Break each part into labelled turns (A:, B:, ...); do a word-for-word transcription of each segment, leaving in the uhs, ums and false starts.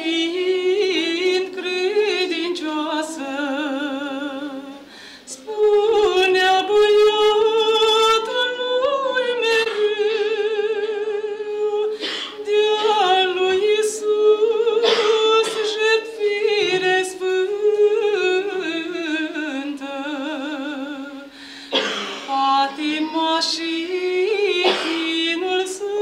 A: fiind credincioasă, spunea băiatului mereu, de-a lui Iisus jertfire sfântă, patima și chinul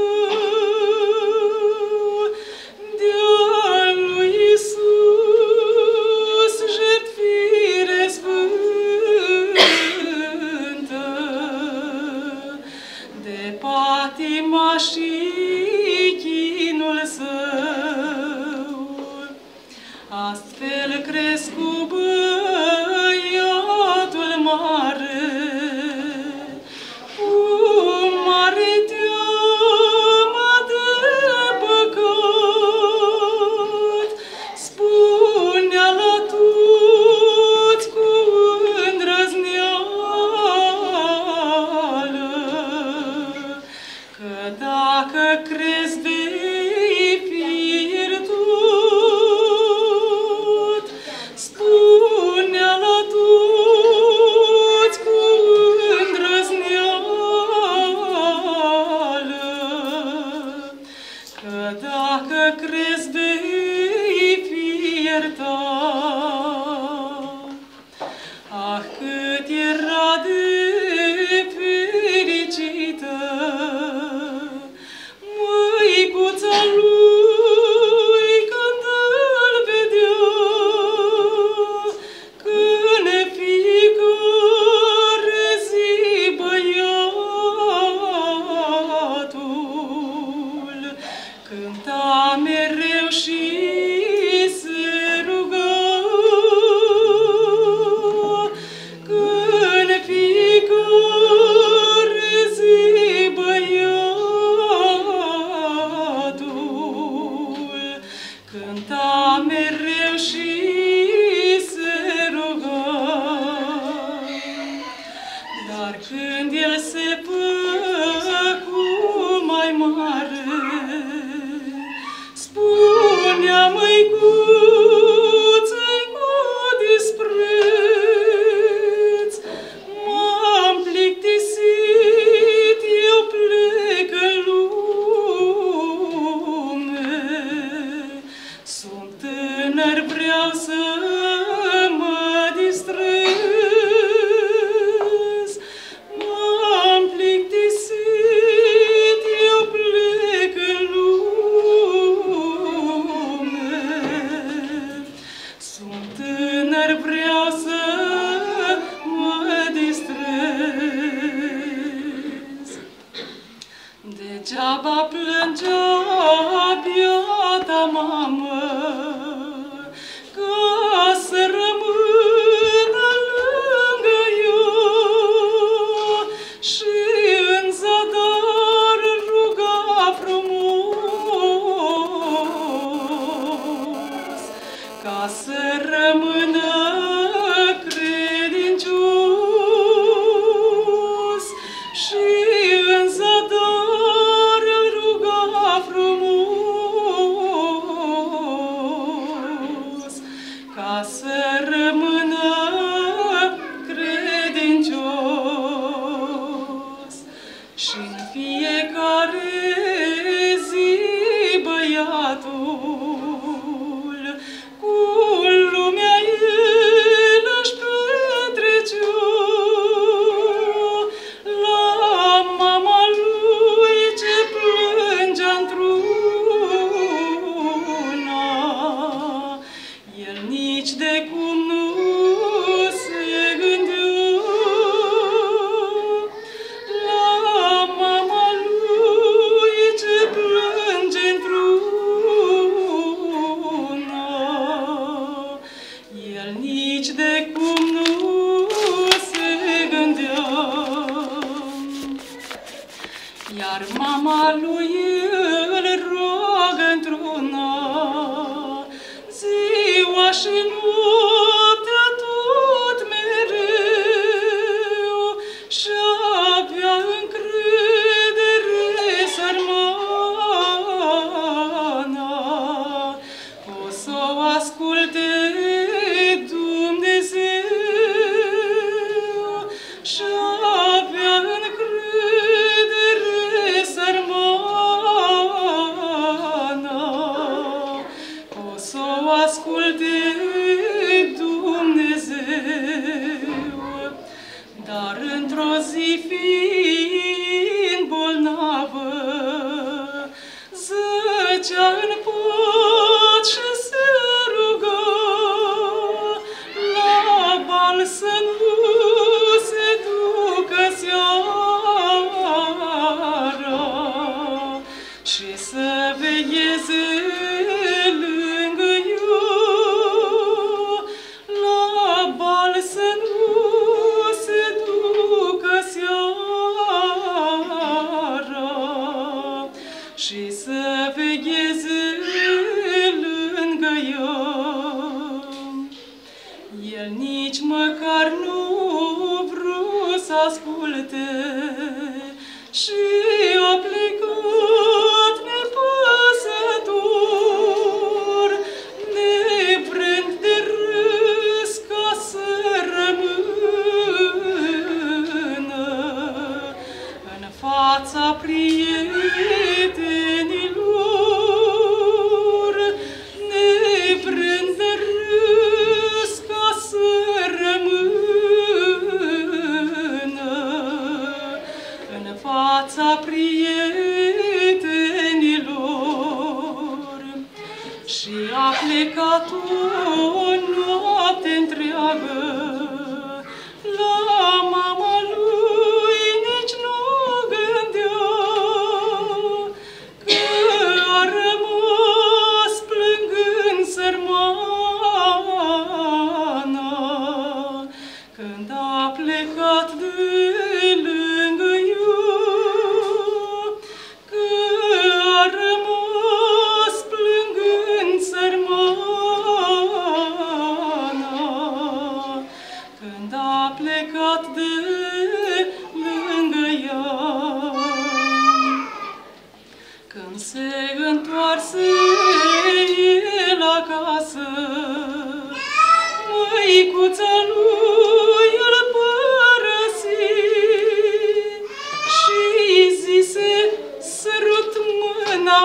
A: său, de-a lui Iisus jertfire sfântă, de patima și chinul său. Astfel crescu băiatul mare, cu mare teamă de păcat, spunea la toți cu îndrăzneală, că dacă crezi vei fi iertat, spunea la toți cu îndrăzneală, că dacă crezi vei fi iertat. Ah, cât era de fericită măicuța lui când îl vedea, când fiecare zi băiatul cânta mereu și se ruga, când fiecare zi băiatul cânta mereu și se ruga. Dar când el se făcu mai mare, spunea măicuță-i cu dispreț, m-am plictisit, eu plec în lume, sunt tânăr, vreau să mă distrez, m-am plictisit, eu plec în lume, sunt tânăr, vreau să mă distrez. Degeaba plângea biata mamă, ca să rămână lângă ea, și în zadar ruga frumos, ca să rămână credincios, și în zadar îl ruga frumos, ca să rămână credincios. Și-n fiecare zi băiatul cu lumea el își petrecea, la mama lui ce plângea într-una, el nici de cum nu se gândea, la mama lui ce plânge într-una, el nici de cum nu se gândea. Iar mama lui îl roagă într-una, ziua și noaptea tot mereu, și-avea încredere sărmana, o o asculte Dumnezeu, dar într-o zi fiind bolnavă, zăcea în pat și se ruga la bal să nu se ducă seara și să vegheze lângă ea, la bal să nu se ducă seara și să vegheze lângă ea. El nici măcar nu vrut să asculte și a plecat nepăsător, nevrând de râs ca să rămână în fața prietenilor, nevrând de râs ca să rămână în fața prietenilor. Și a plecat o noapte întreagă, la mama lui nici nu gândea că a rămas plângând sărmana. Când a plecat de lângă ea, că a rămas plângând sărmana. Când a plecat de lângă ea, când se întoarse el acasă, măicuța lui îl părăsi și zise: sărut mâna,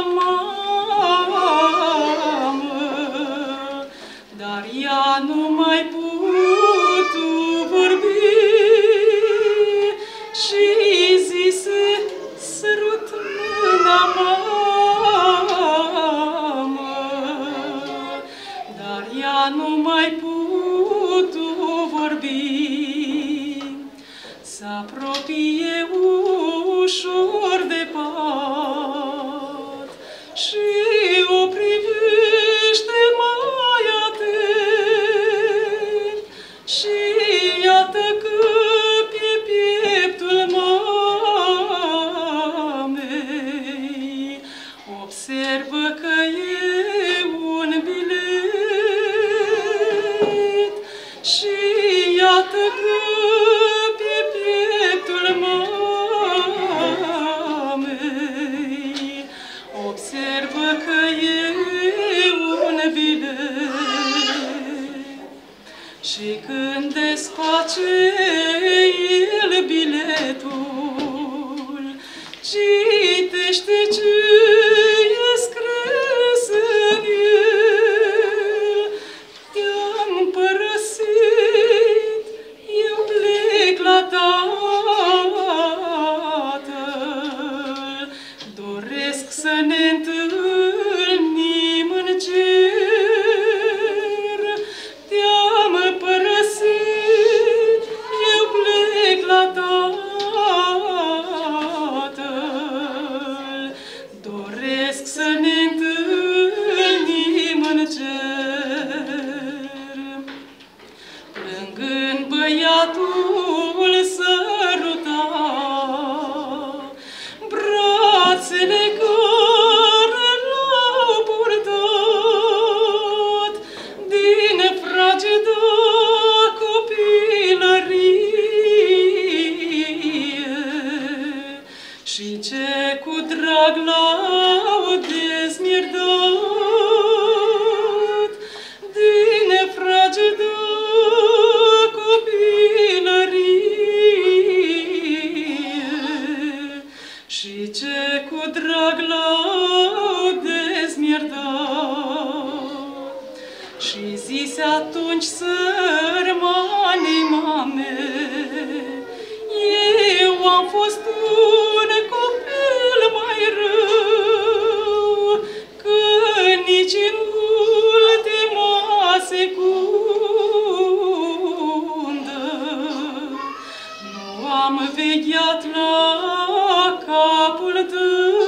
A: mamă, dar ea nu mai putu vorbi și zise: sărut mâna, mamă, dar ea nu mai putu vorbi. S-apropie ușor de pat și o privește mai atent și iată că pe pieptul mamei observă că e un bilet și iată că pe pieptul mamei observă că e un bilet. Și când desface el biletul, citește ce e scris în el: te-am părăsit, eu plec la Tatăl, doresc să ne întâlnim în cer. Te-am părăsit, Și zise atunci sărmanei mame, eu am fost un copil mai rău, că nici în ultima secundă nu am vegheat la capul tău,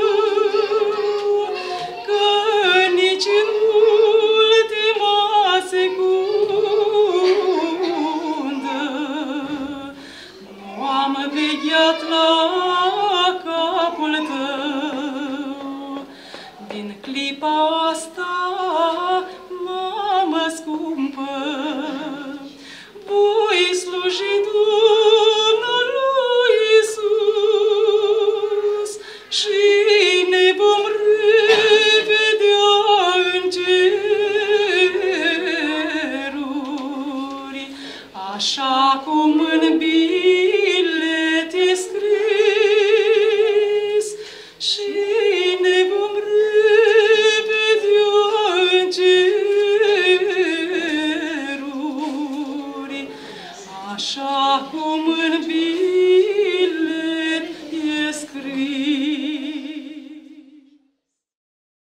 A: că nici în ultima secundă nu am vegheat la capul tău. Din clipa asta, mamă scumpă, voi sluji Domnului Iisus și ne vom revedea în ceruri, așa cum în bilet e scris, și ne vom revedea în ceruri, așa cum în bilet